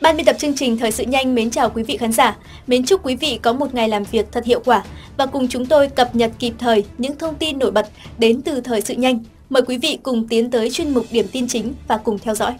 Ban biên tập chương trình Thời sự nhanh mến chào quý vị khán giả. Mến chúc quý vị có một ngày làm việc thật hiệu quả và cùng chúng tôi cập nhật kịp thời những thông tin nổi bật đến từ Thời sự nhanh. Mời quý vị cùng tiến tới chuyên mục điểm tin chính và cùng theo dõi.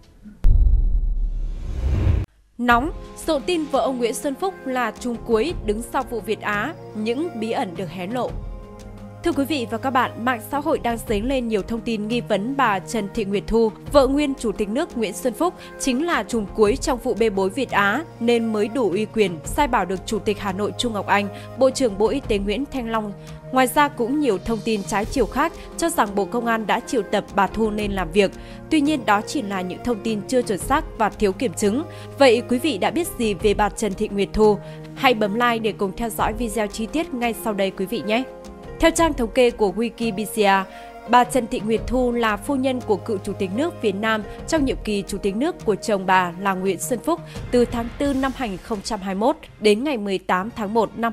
Nóng, rộ tin vợ ông Nguyễn Xuân Phúc là trùm cuối đứng sau vụ Việt Á, những bí ẩn được hé lộ. Thưa quý vị và các bạn, mạng xã hội đang dấy lên nhiều thông tin nghi vấn bà Trần Thị Nguyệt Thu, vợ nguyên Chủ tịch nước Nguyễn Xuân Phúc, chính là trùm cuối trong vụ bê bối Việt Á nên mới đủ uy quyền sai bảo được Chủ tịch Hà Nội Trung Ngọc Anh, Bộ trưởng Bộ Y tế Nguyễn Thanh Long. Ngoài ra cũng nhiều thông tin trái chiều khác cho rằng Bộ Công an đã triệu tập bà Thu lên làm việc. Tuy nhiên đó chỉ là những thông tin chưa chuẩn xác và thiếu kiểm chứng. Vậy quý vị đã biết gì về bà Trần Thị Nguyệt Thu? Hãy bấm like để cùng theo dõi video chi tiết ngay sau đây quý vị nhé! Theo trang thống kê của Wikipedia, bà Trần Thị Nguyệt Thu là phu nhân của cựu Chủ tịch nước Việt Nam trong nhiệm kỳ Chủ tịch nước của chồng bà là Nguyễn Xuân Phúc từ tháng 4 năm 2021 đến ngày 18 tháng 1 năm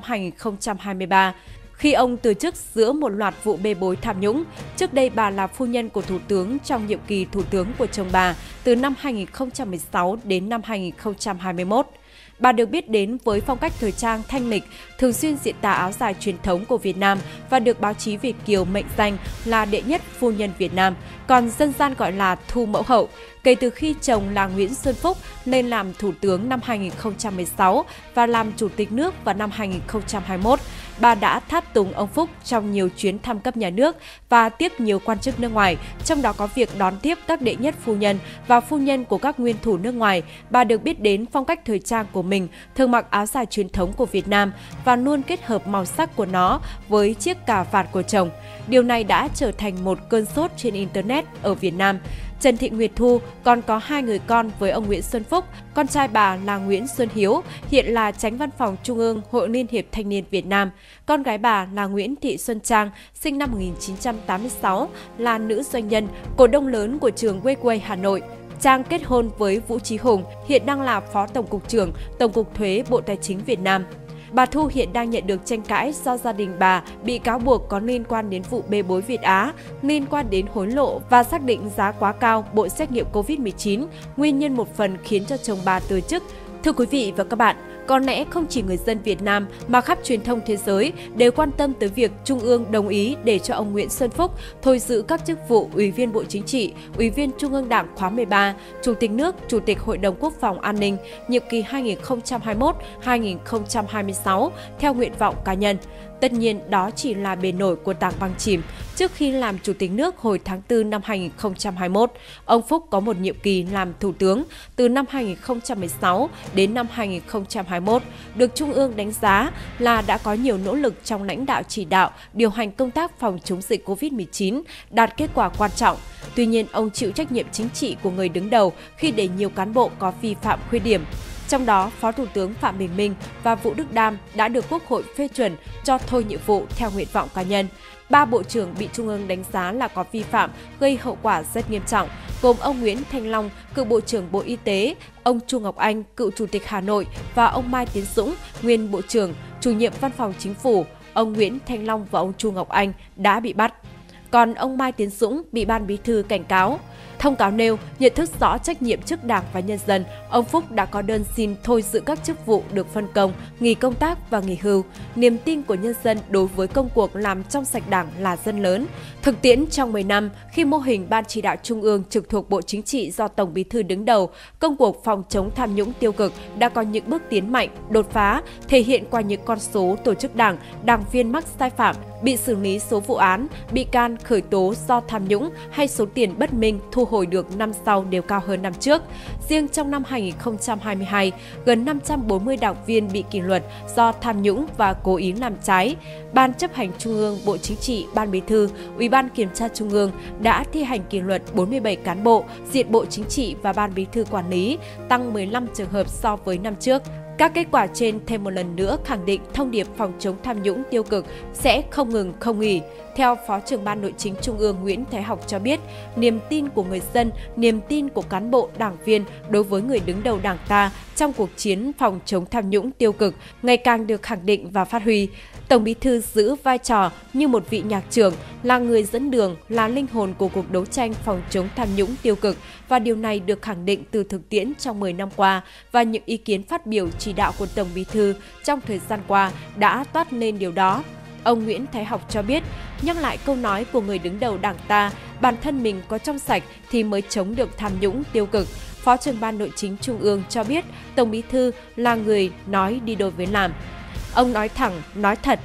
2023. Khi ông từ chức giữa một loạt vụ bê bối tham nhũng. Trước đây bà là phu nhân của Thủ tướng trong nhiệm kỳ Thủ tướng của chồng bà từ năm 2016 đến năm 2021. Bà được biết đến với phong cách thời trang thanh lịch, thường xuyên diện tà áo dài truyền thống của Việt Nam và được báo chí Việt kiều mệnh danh là đệ nhất phu nhân Việt Nam, còn dân gian gọi là Thu Mẫu Hậu. Kể từ khi chồng là Nguyễn Xuân Phúc lên làm Thủ tướng năm 2016 và làm Chủ tịch nước vào năm 2021, bà đã tháp tùng ông Phúc trong nhiều chuyến thăm cấp nhà nước và tiếp nhiều quan chức nước ngoài, trong đó có việc đón tiếp các đệ nhất phu nhân và phu nhân của các nguyên thủ nước ngoài. Bà được biết đến phong cách thời trang của mình, thường mặc áo dài truyền thống của Việt Nam và luôn kết hợp màu sắc của nó với chiếc cà vạt của chồng. Điều này đã trở thành một cơn sốt trên Internet ở Việt Nam. Trần Thị Nguyệt Thu còn có 2 người con với ông Nguyễn Xuân Phúc. Con trai bà là Nguyễn Xuân Hiếu, hiện là Chánh Văn phòng Trung ương Hội Liên hiệp Thanh niên Việt Nam. Con gái bà là Nguyễn Thị Xuân Trang, sinh năm 1986, là nữ doanh nhân, cổ đông lớn của trường Gateway Hà Nội. Trang kết hôn với Vũ Chí Hùng, hiện đang là Phó Tổng cục trưởng Tổng cục Thuế Bộ Tài chính Việt Nam. Bà Thu hiện đang nhận được tranh cãi do gia đình bà bị cáo buộc có liên quan đến vụ bê bối Việt Á, liên quan đến hối lộ và xác định giá quá cao bộ xét nghiệm COVID-19, nguyên nhân một phần khiến cho chồng bà từ chức. Thưa quý vị và các bạn, có lẽ không chỉ người dân Việt Nam mà khắp truyền thông thế giới đều quan tâm tới việc Trung ương đồng ý để cho ông Nguyễn Xuân Phúc thôi giữ các chức vụ Ủy viên Bộ Chính trị, Ủy viên Trung ương Đảng khóa 13, Chủ tịch nước, Chủ tịch Hội đồng Quốc phòng An ninh, nhiệm kỳ 2021-2026 theo nguyện vọng cá nhân. Tất nhiên, đó chỉ là bề nổi của tảng băng chìm. Trước khi làm Chủ tịch nước hồi tháng 4 năm 2021, ông Phúc có một nhiệm kỳ làm Thủ tướng từ năm 2016 đến năm 2021, được Trung ương đánh giá là đã có nhiều nỗ lực trong lãnh đạo chỉ đạo, điều hành công tác phòng chống dịch COVID-19, đạt kết quả quan trọng. Tuy nhiên, ông chịu trách nhiệm chính trị của người đứng đầu khi để nhiều cán bộ có vi phạm khuyết điểm. Trong đó, Phó Thủ tướng Phạm Bình Minh và Vũ Đức Đam đã được Quốc hội phê chuẩn cho thôi nhiệm vụ theo nguyện vọng cá nhân. 3 bộ trưởng bị Trung ương đánh giá là có vi phạm gây hậu quả rất nghiêm trọng, gồm ông Nguyễn Thanh Long, cựu Bộ trưởng Bộ Y tế, ông Chu Ngọc Anh, cựu Chủ tịch Hà Nội và ông Mai Tiến Dũng, nguyên Bộ trưởng, Chủ nhiệm Văn phòng Chính phủ. Ông Nguyễn Thanh Long và ông Chu Ngọc Anh đã bị bắt. Còn ông Mai Tiến Dũng bị Ban Bí thư cảnh cáo. Thông cáo nêu, nhận thức rõ trách nhiệm trước Đảng và nhân dân, ông Phúc đã có đơn xin thôi giữ các chức vụ được phân công, nghỉ công tác và nghỉ hưu. Niềm tin của nhân dân đối với công cuộc làm trong sạch Đảng là rất lớn. Thực tiễn trong 10 năm, khi mô hình Ban Chỉ đạo Trung ương trực thuộc Bộ Chính trị do Tổng Bí thư đứng đầu, công cuộc phòng chống tham nhũng tiêu cực đã có những bước tiến mạnh, đột phá, thể hiện qua những con số tổ chức Đảng, đảng viên mắc sai phạm, bị xử lý số vụ án, bị can khởi tố do tham nhũng hay số tiền bất minh thu hồi được năm sau đều cao hơn năm trước. Riêng trong năm 2022, gần 540 đảng viên bị kỷ luật do tham nhũng và cố ý làm trái. Ban chấp hành Trung ương, Bộ Chính trị, Ban Bí thư, Ủy ban Kiểm tra Trung ương đã thi hành kỷ luật 47 cán bộ, diện Bộ Chính trị và Ban Bí thư quản lý, tăng 15 trường hợp so với năm trước. Các kết quả trên thêm một lần nữa khẳng định thông điệp phòng chống tham nhũng tiêu cực sẽ không ngừng không nghỉ. Theo Phó trưởng Ban Nội chính Trung ương Nguyễn Thái Học cho biết, niềm tin của người dân, niềm tin của cán bộ, đảng viên đối với người đứng đầu Đảng ta trong cuộc chiến phòng chống tham nhũng tiêu cực ngày càng được khẳng định và phát huy. Tổng Bí thư giữ vai trò như một vị nhạc trưởng, là người dẫn đường, là linh hồn của cuộc đấu tranh phòng chống tham nhũng tiêu cực, và điều này được khẳng định từ thực tiễn trong 10 năm qua, và những ý kiến phát biểu chỉ đạo của Tổng Bí thư trong thời gian qua đã toát lên điều đó. Ông Nguyễn Thái Học cho biết, nhắc lại câu nói của người đứng đầu Đảng ta, bản thân mình có trong sạch thì mới chống được tham nhũng tiêu cực. Phó trưởng Ban Nội chính Trung ương cho biết, Tổng Bí thư là người nói đi đôi với làm. Ông nói thẳng, nói thật,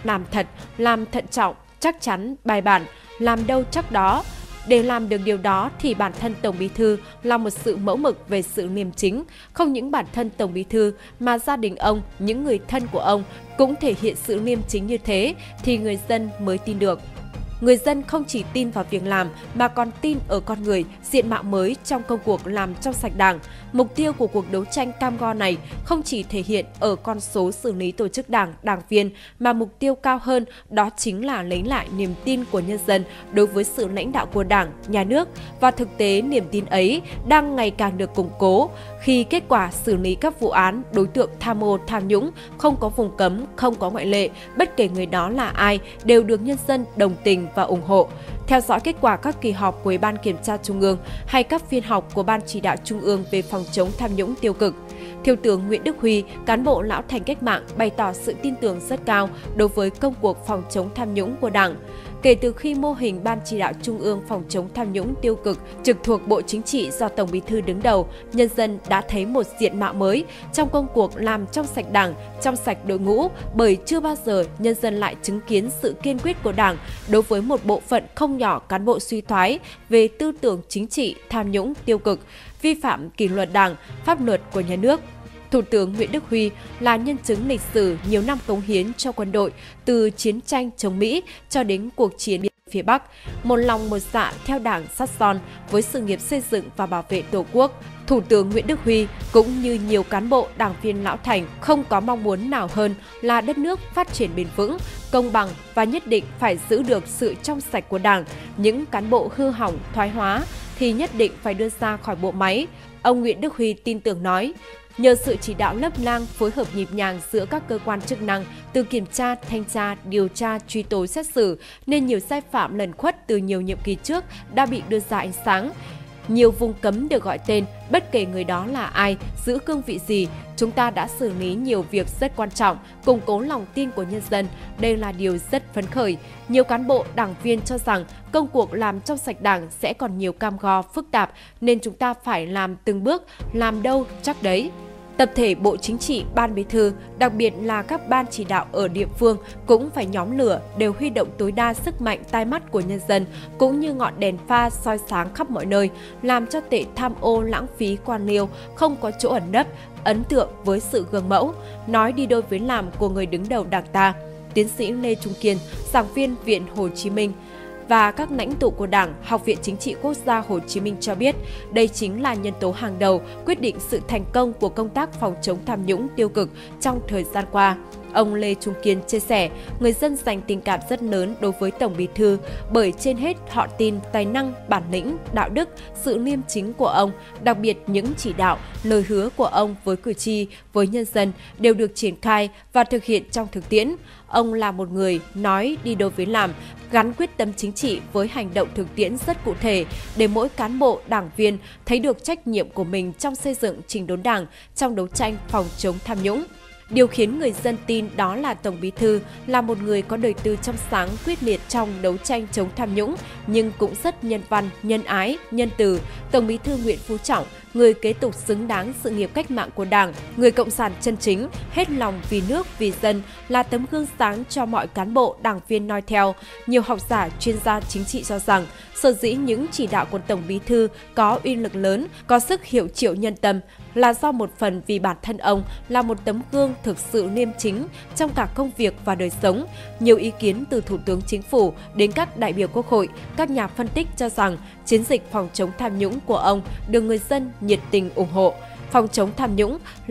làm thận trọng, chắc chắn, bài bản, làm đâu chắc đó. Để làm được điều đó thì bản thân Tổng Bí thư là một sự mẫu mực về sự liêm chính. Không những bản thân Tổng Bí thư mà gia đình ông, những người thân của ông cũng thể hiện sự liêm chính như thế thì người dân mới tin được. Người dân không chỉ tin vào việc làm mà còn tin ở con người, diện mạo mới trong công cuộc làm trong sạch Đảng. Mục tiêu của cuộc đấu tranh cam go này không chỉ thể hiện ở con số xử lý tổ chức Đảng, đảng viên, mà mục tiêu cao hơn đó chính là lấy lại niềm tin của nhân dân đối với sự lãnh đạo của Đảng, Nhà nước. Và thực tế niềm tin ấy đang ngày càng được củng cố khi kết quả xử lý các vụ án đối tượng tham ô tham nhũng không có vùng cấm, không có ngoại lệ, bất kể người đó là ai đều được nhân dân đồng tình và ủng hộ. Theo dõi kết quả các kỳ họp của Ủy ban Kiểm tra Trung ương hay các phiên họp của Ban Chỉ đạo Trung ương về phòng chống tham nhũng tiêu cực, Thiếu tướng Nguyễn Đức Huy, cán bộ lão thành cách mạng, bày tỏ sự tin tưởng rất cao đối với công cuộc phòng chống tham nhũng của Đảng. Kể từ khi mô hình Ban Chỉ đạo Trung ương phòng chống tham nhũng tiêu cực trực thuộc Bộ Chính trị do Tổng Bí thư đứng đầu, nhân dân đã thấy một diện mạo mới trong công cuộc làm trong sạch Đảng, trong sạch đội ngũ, bởi chưa bao giờ nhân dân lại chứng kiến sự kiên quyết của Đảng đối với một bộ phận không nhỏ cán bộ suy thoái về tư tưởng chính trị, tham nhũng tiêu cực, vi phạm kỷ luật Đảng, pháp luật của nhà nước. Thủ tướng Nguyễn Đức Huy là nhân chứng lịch sử nhiều năm cống hiến cho quân đội, từ chiến tranh chống Mỹ cho đến cuộc chiến phía Bắc, một lòng một dạ theo Đảng sát son với sự nghiệp xây dựng và bảo vệ Tổ quốc. Thủ tướng Nguyễn Đức Huy cũng như nhiều cán bộ đảng viên lão thành không có mong muốn nào hơn là đất nước phát triển bền vững, công bằng và nhất định phải giữ được sự trong sạch của Đảng. Những cán bộ hư hỏng, thoái hóa thì nhất định phải đưa ra khỏi bộ máy. Ông Nguyễn Đức Huy tin tưởng nói, nhờ sự chỉ đạo lấp lang, phối hợp nhịp nhàng giữa các cơ quan chức năng từ kiểm tra, thanh tra, điều tra, truy tố, xét xử nên nhiều sai phạm lẩn khuất từ nhiều nhiệm kỳ trước đã bị đưa ra ánh sáng. Nhiều vùng cấm được gọi tên, bất kể người đó là ai, giữ cương vị gì, chúng ta đã xử lý nhiều việc rất quan trọng, củng cố lòng tin của nhân dân. Đây là điều rất phấn khởi. Nhiều cán bộ, đảng viên cho rằng công cuộc làm trong sạch Đảng sẽ còn nhiều cam go, phức tạp, nên chúng ta phải làm từng bước, làm đâu chắc đấy. Tập thể Bộ Chính trị, Ban Bí thư, đặc biệt là các ban chỉ đạo ở địa phương cũng phải nhóm lửa, đều huy động tối đa sức mạnh tai mắt của nhân dân, cũng như ngọn đèn pha soi sáng khắp mọi nơi, làm cho tệ tham ô lãng phí quan liêu không có chỗ ẩn nấp, ấn tượng với sự gương mẫu, nói đi đôi với làm của người đứng đầu Đảng ta. Tiến sĩ Lê Trung Kiên, giảng viên Viện Hồ Chí Minh và các lãnh tụ của Đảng, Học viện Chính trị Quốc gia Hồ Chí Minh cho biết đây chính là nhân tố hàng đầu quyết định sự thành công của công tác phòng chống tham nhũng tiêu cực trong thời gian qua. Ông Lê Trung Kiên chia sẻ, người dân dành tình cảm rất lớn đối với Tổng Bí thư bởi trên hết họ tin tài năng, bản lĩnh, đạo đức, sự liêm chính của ông, đặc biệt những chỉ đạo, lời hứa của ông với cử tri, với nhân dân đều được triển khai và thực hiện trong thực tiễn. Ông là một người nói đi đôi với làm, gắn quyết tâm chính trị với hành động thực tiễn rất cụ thể để mỗi cán bộ, đảng viên thấy được trách nhiệm của mình trong xây dựng chỉnh đốn Đảng, trong đấu tranh phòng chống tham nhũng. Điều khiến người dân tin đó là Tổng Bí thư là một người có đời tư trong sáng, quyết liệt trong đấu tranh chống tham nhũng, nhưng cũng rất nhân văn, nhân ái, nhân từ. Tổng Bí thư Nguyễn Phú Trọng, người kế tục xứng đáng sự nghiệp cách mạng của Đảng, người cộng sản chân chính, hết lòng vì nước, vì dân, là tấm gương sáng cho mọi cán bộ, đảng viên noi theo. Nhiều học giả, chuyên gia chính trị cho rằng, sở dĩ những chỉ đạo của Tổng Bí thư có uy lực lớn, có sức hiệu triệu nhân tâm là do một phần vì bản thân ông là một tấm gương thực sự liêm chính trong cả công việc và đời sống. Nhiều ý kiến từ Thủ tướng Chính phủ đến các đại biểu Quốc hội, các nhà phân tích cho rằng chiến dịch phòng chống tham nhũng của ông được người dân nhiệt tình ủng hộ. Phòng chống tham nhũng là khát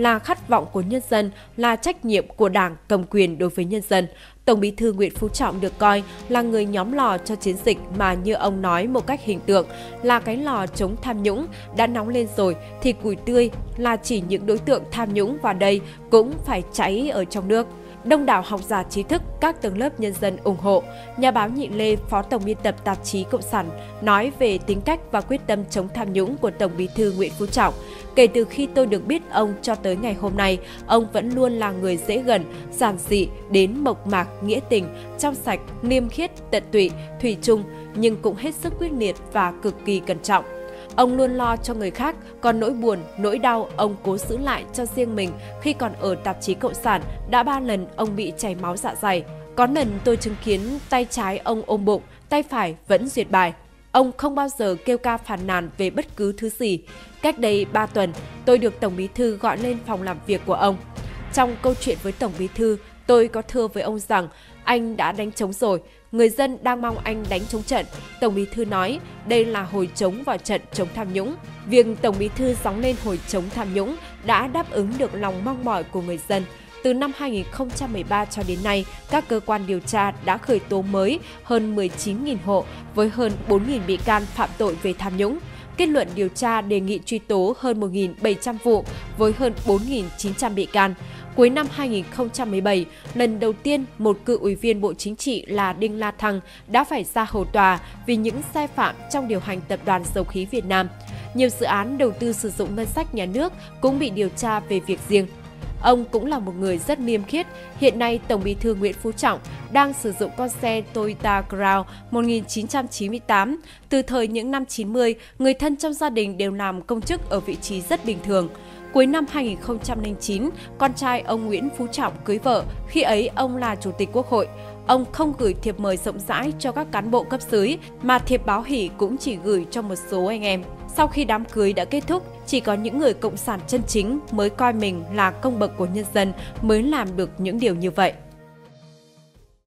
khát vọng của nhân dân là trách nhiệm của Đảng cầm quyền đối với nhân dân. Tổng Bí thư Nguyễn Phú Trọng được coi là người nhóm lò cho chiến dịch mà như ông nói một cách hình tượng là cái lò chống tham nhũng đã nóng lên rồi thì củi tươi là chỉ những đối tượng tham nhũng vào đây cũng phải cháy ở trong nước. Đông đảo học giả trí thức, các tầng lớp nhân dân ủng hộ. Nhà báo Nhị Lê, Phó Tổng biên tập tạp chí Cộng sản, nói về tính cách và quyết tâm chống tham nhũng của Tổng Bí thư Nguyễn Phú Trọng. Kể từ khi tôi được biết ông cho tới ngày hôm nay, ông vẫn luôn là người dễ gần, giản dị, đến mộc mạc, nghĩa tình, trong sạch, liêm khiết, tận tụy, thủy chung, nhưng cũng hết sức quyết liệt và cực kỳ cẩn trọng. Ông luôn lo cho người khác, còn nỗi buồn, nỗi đau ông cố giữ lại cho riêng mình. Khi còn ở tạp chí Cộng sản, đã 3 lần ông bị chảy máu dạ dày. Có lần tôi chứng kiến tay trái ông ôm bụng, tay phải vẫn duyệt bài. Ông không bao giờ kêu ca phàn nàn về bất cứ thứ gì. Cách đây 3 tuần, tôi được Tổng Bí thư gọi lên phòng làm việc của ông. Trong câu chuyện với Tổng Bí thư, tôi có thưa với ông rằng anh đã đánh trống rồi, người dân đang mong anh đánh trống trận. Tổng Bí thư nói đây là hồi trống vào trận chống tham nhũng. Việc Tổng Bí thư gióng lên hồi chống tham nhũng đã đáp ứng được lòng mong mỏi của người dân. Từ năm 2013 cho đến nay, các cơ quan điều tra đã khởi tố mới hơn 19.000 hộ với hơn 4.000 bị can phạm tội về tham nhũng. Kết luận điều tra đề nghị truy tố hơn 1.700 vụ với hơn 4.900 bị can. Cuối năm 2017, lần đầu tiên một cựu ủy viên Bộ Chính trị là Đinh La Thăng đã phải ra hầu tòa vì những sai phạm trong điều hành Tập đoàn Dầu khí Việt Nam. Nhiều dự án đầu tư sử dụng ngân sách nhà nước cũng bị điều tra về việc riêng. Ông cũng là một người rất liêm khiết. Hiện nay, Tổng Bí thư Nguyễn Phú Trọng đang sử dụng con xe Toyota Crown 1998. Từ thời những năm 90, người thân trong gia đình đều làm công chức ở vị trí rất bình thường. Cuối năm 2009, con trai ông Nguyễn Phú Trọng cưới vợ, khi ấy ông là Chủ tịch Quốc hội. Ông không gửi thiệp mời rộng rãi cho các cán bộ cấp dưới, mà thiệp báo hỷ cũng chỉ gửi cho một số anh em. Sau khi đám cưới đã kết thúc, chỉ có những người cộng sản chân chính mới coi mình là công bậc của nhân dân mới làm được những điều như vậy.